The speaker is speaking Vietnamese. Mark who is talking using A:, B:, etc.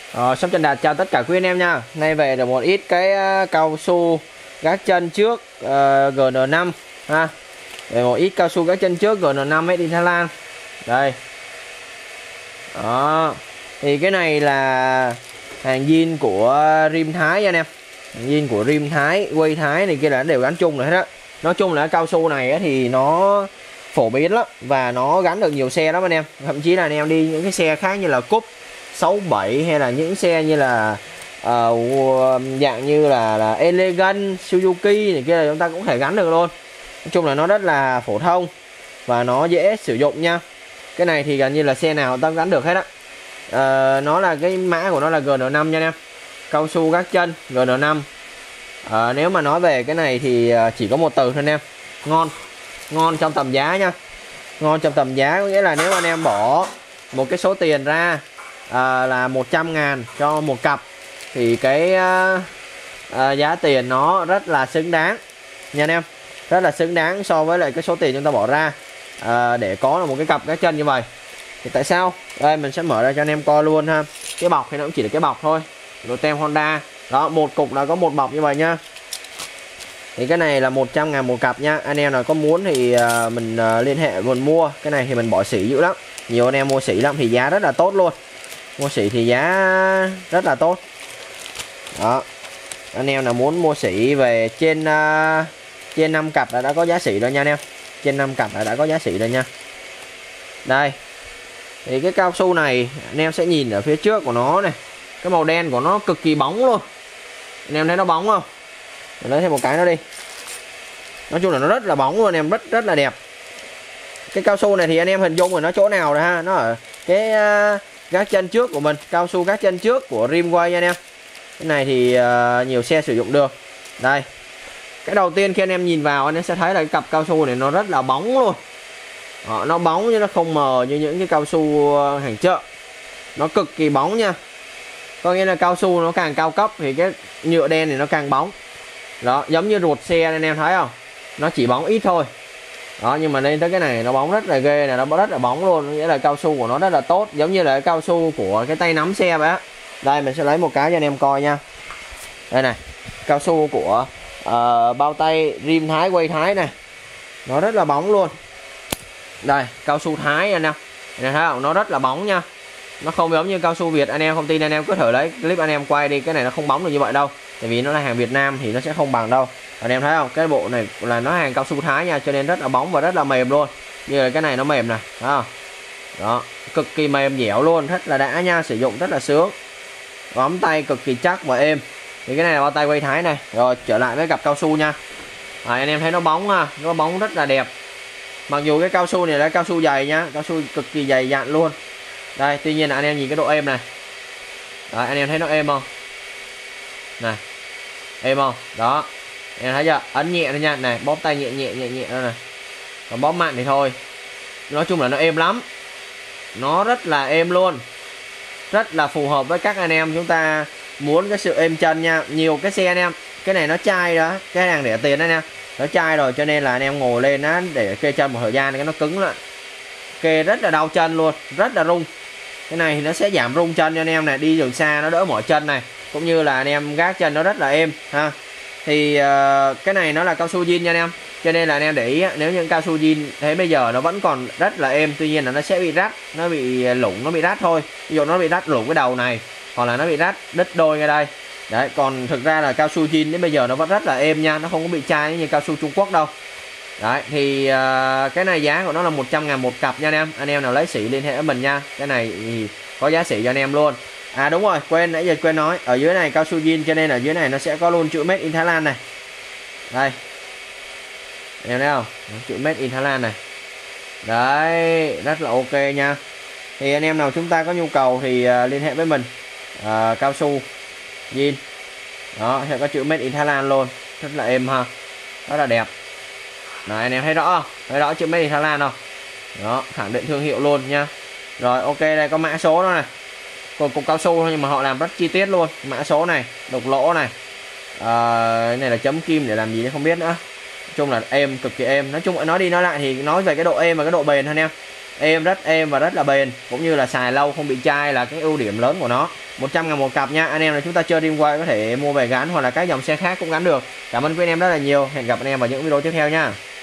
A: Shop Trần Đạt chào tất cả quý anh em nha. Nay về được một ít cái cao su gác chân trước GN5 ha. Để một ít cao su gác chân trước GN5 made in Thái Lan. Đây. Đó. Thì cái này là hàng zin của Rim Thái nha anh em. Hàng zin của Rim Thái, Quay Thái này kia là đều gắn chung rồi hết á. Nói chung là cao su này thì nó phổ biến lắm và nó gắn được nhiều xe lắm anh em. Thậm chí là anh em đi những cái xe khác như là Cúp 67 hay là những xe như là dạng như là Elegant, Suzuki này kia là chúng ta cũng thể gắn được luôn. Nói chung là nó rất là phổ thông và nó dễ sử dụng nha. Cái này thì gần như là xe nào ta gắn được hết á. Nó là cái mã của nó là GN5 nha anh em. Cao su gác chân GN5. Nếu mà nói về cái này thì chỉ có một từ thôi anh em. Ngon. Ngon trong tầm giá nha. Ngon trong tầm giá có nghĩa là nếu anh em bỏ một cái số tiền ra là 100.000 cho một cặp thì cái giá tiền nó rất là xứng đáng nha anh em, rất là xứng đáng so với lại cái số tiền chúng ta bỏ ra để có được một cái cặp gác chân như vậy. Thì tại sao đây mình sẽ mở ra cho anh em coi luôn ha. Cái bọc thì nó cũng chỉ là cái bọc thôi, rồi tem Honda đó, một cục là có một bọc như vậy nha. Thì cái này là 100.000 một cặp nha. Anh em nào có muốn thì mình liên hệ mình mua. Cái này thì mình bỏ sỉ dữ lắm, nhiều anh em mua sỉ lắm thì giá rất là tốt luôn. Mua sỉ thì giá rất là tốt đó. Anh em nào muốn mua sỉ về trên 5 cặp là đã có giá sỉ rồi nha anh em. Trên 5 cặp là đã có giá sỉ rồi nha. Đây. Thì cái cao su này anh em sẽ nhìn ở phía trước của nó này. Cái màu đen của nó cực kỳ bóng luôn. Anh em thấy nó bóng không? Mình lấy thêm một cái nữa đi. Nói chung là nó rất là bóng luôn em, rất là đẹp. Cái cao su này thì anh em hình dung rồi nó chỗ nào rồi ha. Nó ở cái gác chân trước của mình, cao su gác chân trước của Rimway nha anh em. Cái này thì nhiều xe sử dụng được. Đây. Cái đầu tiên khi anh em nhìn vào anh em sẽ thấy là cái cặp cao su này nó rất là bóng luôn. Nó bóng chứ nó không mờ như những cái cao su hàng chợ. Nó cực kỳ bóng nha. Có nghĩa là cao su nó càng cao cấp thì cái nhựa đen thì nó càng bóng. Đó, giống như ruột xe anh em thấy không? Nó chỉ bóng ít thôi. Đó, nhưng mà lên tới cái này nó bóng rất là ghê này, nó rất là bóng luôn, nghĩa là cao su của nó rất là tốt, giống như là cái cao su của cái tay nắm xe vậy á. Đây mình sẽ lấy một cái cho anh em coi nha. Đây này, cao su của bao tay Rim Thái, Quay Thái này. Nó rất là bóng luôn. Đây, cao su Thái anh em. Anh em thấy không? Nó rất là bóng nha. Nó không giống như cao su Việt, anh em không tin anh em cứ thử lấy clip anh em quay đi, cái này nó không bóng được như vậy đâu. Tại vì nó là hàng Việt Nam thì nó sẽ không bằng đâu. Anh em thấy không? Cái bộ này là nó hàng cao su Thái nha, cho nên rất là bóng và rất là mềm luôn. Như là cái này nó mềm này, thấy không? Đó, cực kỳ mềm dẻo luôn, rất là đã nha, sử dụng rất là sướng. Bấm tay cực kỳ chắc và êm. Thì cái này là bao tay Quay Thái này. Rồi trở lại với cặp cao su nha. Anh em thấy nó bóng ha, nó bóng rất là đẹp. Mặc dù cái cao su này là cao su dày nhá, cao su cực kỳ dày dặn luôn. Đây, tuy nhiên là anh em nhìn cái độ êm này. Đấy, anh em thấy nó êm không? Này. Êm không? Đó. Em thấy chưa? Ấn nhẹ thôi nha. Này, bóp tay nhẹ thôi này. Còn bóp mạnh thì thôi. Nói chung là nó êm lắm. Nó rất là êm luôn. Rất là phù hợp với các anh em chúng ta muốn cái sự êm chân nha. Nhiều cái xe anh em, cái này nó chai đó, cái hàng rẻ tiền đó nha. Nó chai rồi cho nên là anh em ngồi lên á để kê chân một thời gian cái nó cứng lại. Kê rất là đau chân luôn, rất là rung. Cái này thì nó sẽ giảm rung chân cho anh em này, đi đường xa nó đỡ mỏi chân này, cũng như là anh em gác chân nó rất là êm ha. Thì cái này nó là cao su zin nha anh em, cho nên là anh em để ý nếu những cao su zin thế bây giờ nó vẫn còn rất là êm, tuy nhiên là nó sẽ bị rách, nó bị lủng, nó bị rách thôi. Ví dụ nó bị rách lủng cái đầu này, hoặc là nó bị rách đứt đôi ngay đây. Đấy, còn thực ra là cao su zin đến bây giờ nó vẫn rất là êm nha, nó không có bị chai như cao su Trung Quốc đâu. Đấy, thì cái này giá của nó là 100.000 một cặp nha anh em. Anh em nào lấy sỉ liên hệ với mình nha. Cái này thì có giá sỉ cho anh em luôn. À đúng rồi, nãy giờ quên nói, ở dưới này cao su zin cho nên ở dưới này nó sẽ có luôn chữ Made in Thái Lan này. Đây. Anh em thấy không? Chữ Made in Thái Lan này. Đấy, rất là ok nha. Thì anh em nào chúng ta có nhu cầu thì liên hệ với mình. Cao su zin. Đó, sẽ có chữ Made in Thái Lan luôn. Rất là êm ha. Rất là đẹp. Đấy, anh em thấy rõ không? Thấy rõ chữ Made in Thái Lan không? Đó, khẳng định thương hiệu luôn nha. Rồi ok, đây có mã số đó này. Còn cục cao su thôi nhưng mà họ làm rất chi tiết luôn. Mã số này, đục lỗ này. Cái này là chấm kim để làm gì không biết nữa. Nói chung là êm, cực kỳ êm. Nói chung nói đi nói lại thì nói về cái độ êm và cái độ bền thôi anh em. rất êm và rất là bền, cũng như là xài lâu không bị chai là cái ưu điểm lớn của nó. 100.000 một cặp nha. Anh em là chúng ta chơi Dreamway có thể mua về gắn hoặc là các dòng xe khác cũng gắn được. Cảm ơn quý anh em rất là nhiều. Hẹn gặp anh em vào những video tiếp theo nha.